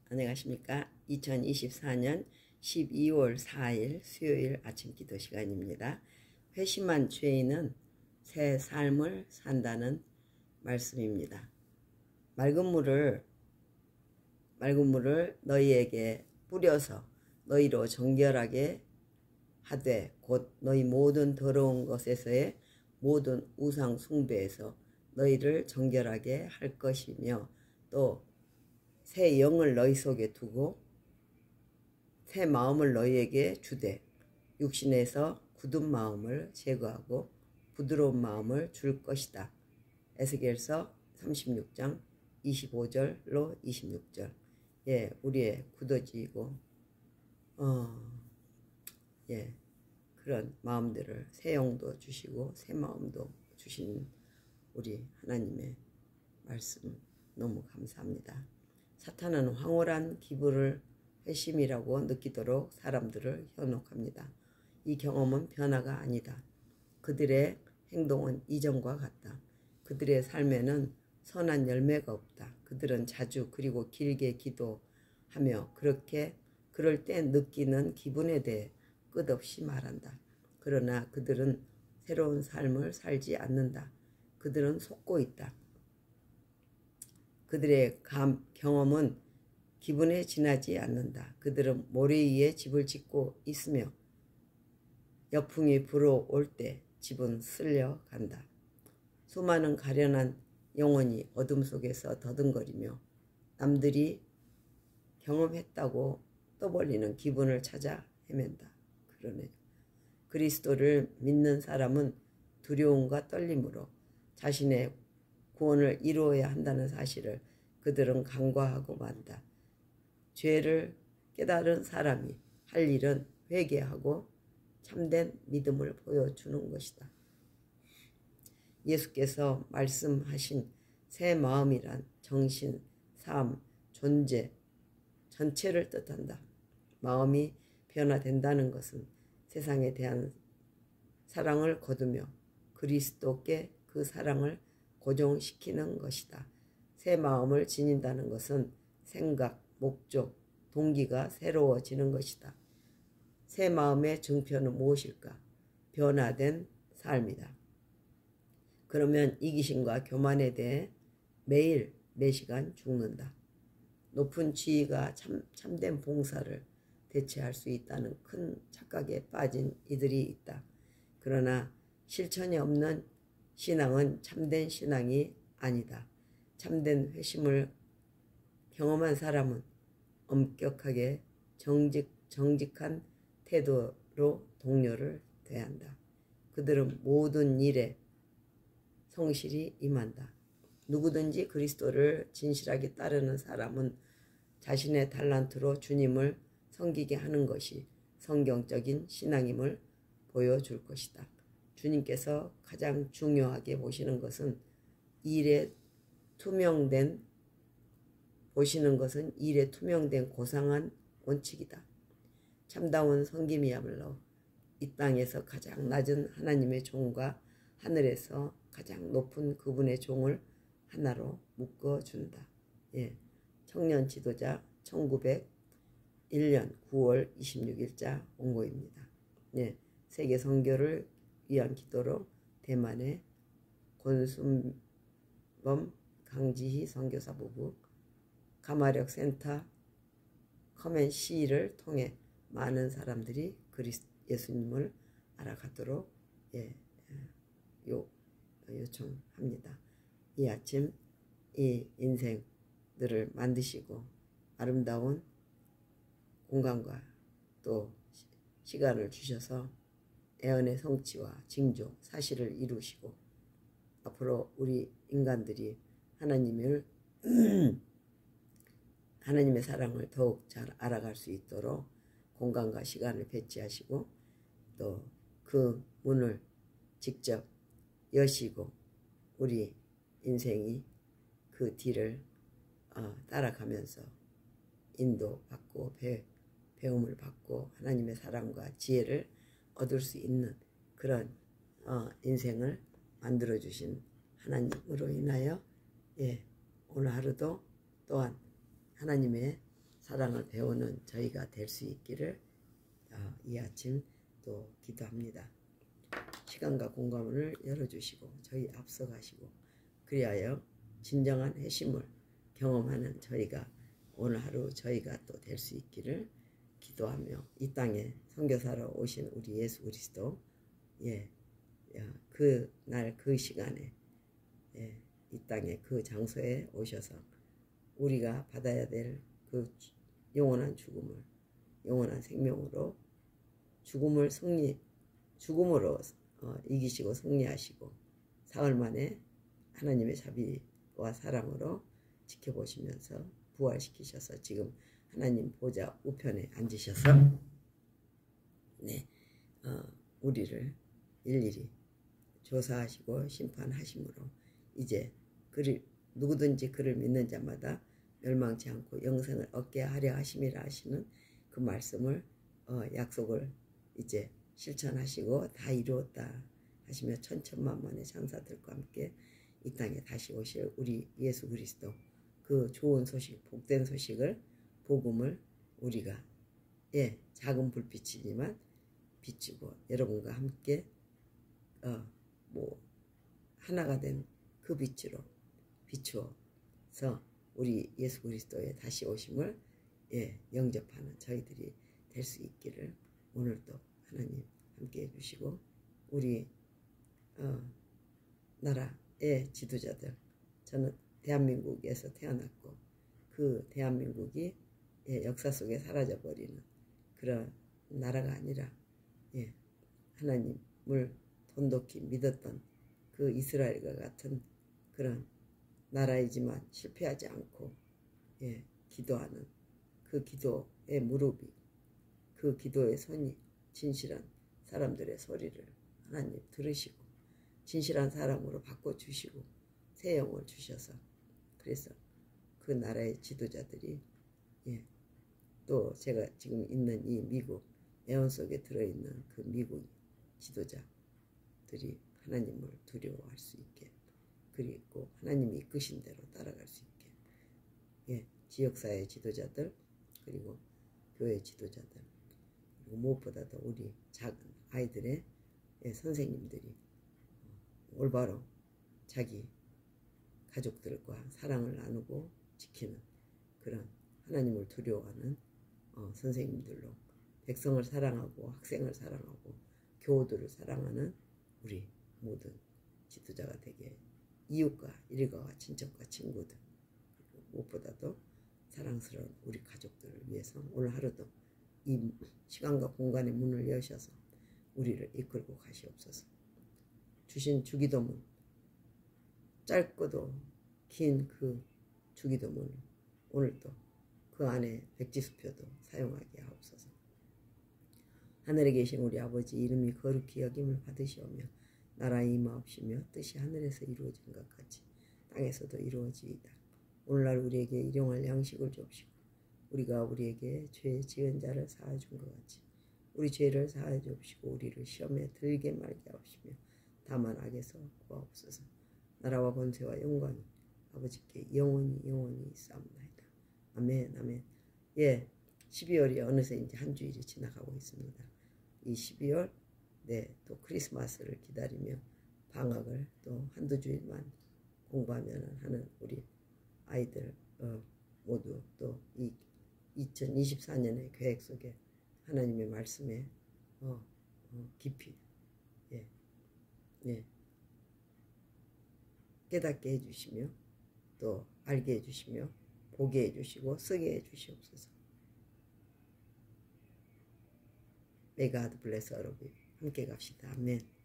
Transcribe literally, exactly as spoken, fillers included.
안녕하십니까. 이천이십사년 십이월 사일 수요일 아침 기도 시간입니다. 회심한 죄인은 새 삶을 산다는 말씀입니다. 맑은 물을 맑은 물을 너희에게 뿌려서 너희로 정결하게 하되 곧 너희 모든 더러운 것에서의 모든 우상 숭배에서 너희를 정결하게 할 것이며 또 새 영을 너희 속에 두고 새 마음을 너희에게 주되 육신에서 굳은 마음을 제거하고 부드러운 마음을 줄 것이다. 에스겔서 삼십육장 이십오절로 이십육절. 예, 우리의 굳어지고 어, 예, 그런 마음들을 새 영도 주시고 새 마음도 주신 우리 하나님의 말씀 너무 감사합니다. 사탄은 황홀한 기부를 회심이라고 느끼도록 사람들을 현혹합니다. 이 경험은 변화가 아니다. 그들의 행동은 이전과 같다. 그들의 삶에는 선한 열매가 없다. 그들은 자주 그리고 길게 기도하며 그렇게 그럴 때 느끼는 기분에 대해 끝없이 말한다. 그러나 그들은 새로운 삶을 살지 않는다. 그들은 속고 있다. 그들의 감, 경험은 기분에 지나지 않는다. 그들은 모래 위에 집을 짓고 있으며 역풍이 불어올 때 집은 쓸려간다. 수많은 가련한 영혼이 어둠 속에서 더듬거리며 남들이 경험했다고 떠벌리는 기분을 찾아 헤맨다. 그러네요. 그리스도를 믿는 사람은 두려움과 떨림으로 자신의 구원을 이루어야 한다는 사실을 그들은 간과하고 만다. 죄를 깨달은 사람이 할 일은 회개하고 참된 믿음을 보여주는 것이다. 예수께서 말씀하신 새 마음이란 정신, 삶, 존재 전체를 뜻한다. 마음이 변화된다는 것은 세상에 대한 사랑을 거두며 그리스도께 그 사랑을 고정시키는 것이다. 새 마음을 지닌다는 것은 생각, 목적, 동기가 새로워지는 것이다. 새 마음의 증표는 무엇일까? 변화된 삶이다. 그러면 이기심과 교만에 대해 매일 매시간 죽는다. 높은 지위가 참, 참된 봉사를 대체할 수 있다는 큰 착각에 빠진 이들이 있다. 그러나 실천이 없는 신앙은 참된 신앙이 아니다. 참된 회심을 경험한 사람은 엄격하게 정직, 정직한 태도로 동료를 대한다. 그들은 모든 일에 성실히 임한다. 누구든지 그리스도를 진실하게 따르는 사람은 자신의 달란트로 주님을 섬기게 하는 것이 성경적인 신앙임을 보여줄 것이다. 주님께서 가장 중요하게 보시는 것은 일에 투명된 보시는 것은 일에 투명된 고상한 원칙이다. 참다운 섬김이야말로 이 땅에서 가장 낮은 하나님의 종과 하늘에서 가장 높은 그분의 종을 하나로 묶어준다. 예, 청년 지도자 천구백일년 구월 이십육일자 원고입니다. 예, 세계 선교를 위한 기도로 대만의 권순범 강지희 선교사 부부 가마력 센터 커맨시를 통해 많은 사람들이 그리스 예수님을 알아가도록 예, 요, 요청합니다. 이 아침 이 인생들을 만드시고 아름다운 공간과 또 시간을 주셔서 애언의 성취와 징조, 사실을 이루시고 앞으로 우리 인간들이 하나님을 하나님의 사랑을 더욱 잘 알아갈 수 있도록 공간과 시간을 배치하시고 또 그 문을 직접 여시고 우리 인생이 그 뒤를 어, 따라가면서 인도받고 배, 배움을 받고 하나님의 사랑과 지혜를 얻을 수 있는 그런 어, 인생을 만들어주신 하나님으로 인하여 예, 오늘 하루도 또한 하나님의 사랑을 배우는 저희가 될 수 있기를 어, 이 아침 또 기도합니다. 시간과 공간을 열어주시고 저희 앞서가시고 그리하여 진정한 회심을 경험하는 저희가 오늘 하루 저희가 또 될 수 있기를 기도하며 이 땅에 선교사로 오신 우리 예수 그리스도 예, 그 날 그 시간에 예, 이 땅에 그 장소에 오셔서 우리가 받아야 될 그 영원한 죽음을 영원한 생명으로 죽음을 승리 죽음으로 어, 이기시고 승리하시고 사흘 만에 하나님의 자비와 사랑으로 지켜보시면서 부활시키셔서 지금 하나님 보좌 우편에 앉으셔서 네, 어, 우리를 일일이 조사하시고 심판하심으로 이제 그를 누구든지 그를 믿는 자마다 멸망치 않고 영생을 얻게 하려 하심이라 하시는 그 말씀을 어, 약속을 이제 실천하시고 다 이루었다 하시며 천천만만의 장사들과 함께 이 땅에 다시 오실 우리 예수 그리스도 그 좋은 소식 복된 소식을 복음을 우리가 예 작은 불빛이지만 비추고 여러분과 함께 어 뭐 하나가 된 그 빛으로 비추어서 우리 예수 그리스도의 다시 오심을 예 영접하는 저희들이 될 수 있기를 오늘도 하나님 함께 해주시고 우리 어, 나라의 지도자들 저는 대한민국에서 태어났고 그 대한민국이 예, 역사 속에 사라져버리는 그런 나라가 아니라 예, 하나님을 돈독히 믿었던 그 이스라엘과 같은 그런 나라이지만 실패하지 않고 예, 기도하는 그 기도의 무릎이 그 기도의 손이 진실한 사람들의 소리를 하나님 들으시고 진실한 사람으로 바꿔주시고 새 영을 주셔서 그래서 그 나라의 지도자들이 예, 또 제가 지금 있는 이 미국 애원 속에 들어있는 그 미국 지도자들이 하나님을 두려워할 수 있게 그리고 하나님이 이끄신 대로 따라갈 수 있게 예, 지역사회 지도자들 그리고 교회 지도자들 그리고 무엇보다도 우리 작은 아이들의 예, 선생님들이 올바로 자기 가족들과 사랑을 나누고 지키는 그런 하나님을 두려워하는 어, 선생님들로 백성을 사랑하고 학생을 사랑하고 교우들을 사랑하는 우리 모든 지도자가 되게 이웃과 일가와 친척과 친구들 그리고 무엇보다도 사랑스러운 우리 가족들을 위해서 오늘 하루도 이 시간과 공간의 문을 여셔서 우리를 이끌고 가시옵소서. 주신 주기도문 짧고도 긴 그 주기도문을 오늘도 그 안에 백지수표도 사용하게 하옵소서. 하늘에 계신 우리 아버지 이름이 거룩히 여김을 받으시오며 나라의 임하옵시며 뜻이 하늘에서 이루어진 것 같이 땅에서도 이루어지이다. 오늘날 우리에게 일용할 양식을 주옵시고 우리가 우리에게 죄 지은 자를 사하여 준 것 같이 우리 죄를 사하여 주옵시고 우리를 시험에 들게 말게 하옵시며 다만 악에서 구하옵소서. 나라와 권세와 영광이 아버지께 영원히 영원히 있사옵나이다. 아멘 아멘. 예, 십이월이 어느새 이제 한 주일이 지나가고 있습니다. 이 십이월 네, 또 크리스마스를 기다리며 방학을 또 한두 주일만 공부하면 하는 우리 아이들 어, 모두 또 이 이천이십사 년의 계획 속에 하나님의 말씀에 어, 어, 깊이 예, 예, 깨닫게 해주시며 또 알게 해주시며 보게 해주시고 쓰게 해주시옵소서. May God bless all of you. 함께 갑시다. 아멘.